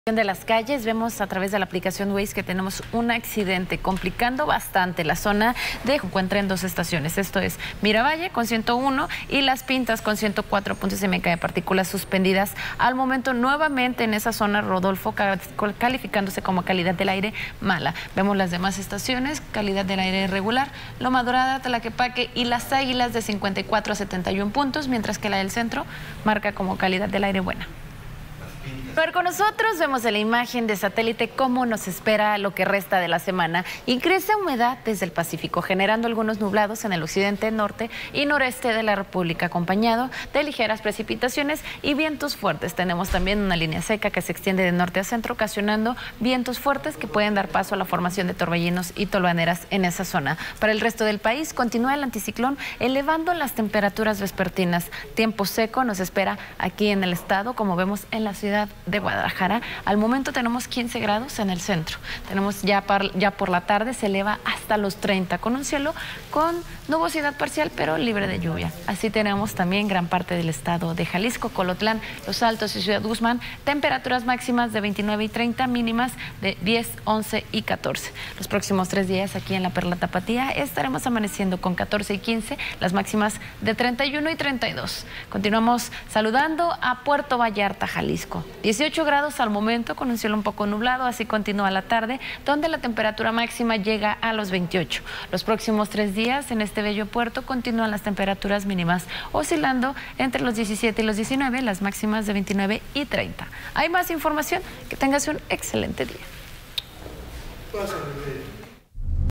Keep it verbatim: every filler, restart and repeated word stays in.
De las calles, vemos a través de la aplicación Waze que tenemos un accidente complicando bastante la zona de se encuentra en dos estaciones, esto es Miravalle con ciento uno y Las Pintas con ciento cuatro puntos de de partículas suspendidas al momento nuevamente en esa zona. Rodolfo, calificándose como calidad del aire mala. Vemos las demás estaciones, calidad del aire regular, Loma Dorada, Tlaquepaque y Las Águilas de cincuenta y cuatro a setenta y uno puntos, mientras que la del centro marca como calidad del aire buena. A ver, con nosotros vemos en la imagen de satélite cómo nos espera lo que resta de la semana. Y crece humedad desde el Pacífico, generando algunos nublados en el occidente, norte y noreste de la República, acompañado de ligeras precipitaciones y vientos fuertes. Tenemos también una línea seca que se extiende de norte a centro, ocasionando vientos fuertes que pueden dar paso a la formación de torbellinos y tolvaneras en esa zona. Para el resto del país, continúa el anticiclón elevando las temperaturas vespertinas. Tiempo seco nos espera aquí en el estado, como vemos en la ciudad de Guadalajara. Al momento tenemos quince grados en el centro. Tenemos ya, par, ya por la tarde se eleva hasta los treinta con un cielo con nubosidad parcial pero libre de lluvia. Así tenemos también gran parte del estado de Jalisco, Colotlán, Los Altos y Ciudad Guzmán. Temperaturas máximas de veintinueve y treinta, mínimas de diez, once y catorce. Los próximos tres días aquí en la Perla Tapatía estaremos amaneciendo con catorce y quince, las máximas de treinta y uno y treinta y dos. Continuamos saludando a Puerto Vallarta, Jalisco. dieciocho grados al momento con un cielo un poco nublado, así continúa la tarde, donde la temperatura máxima llega a los veintiocho. Los próximos tres días en este bello puerto continúan las temperaturas mínimas oscilando entre los diecisiete y los diecinueve, las máximas de veintinueve y treinta. Hay más información, que tengas un excelente día.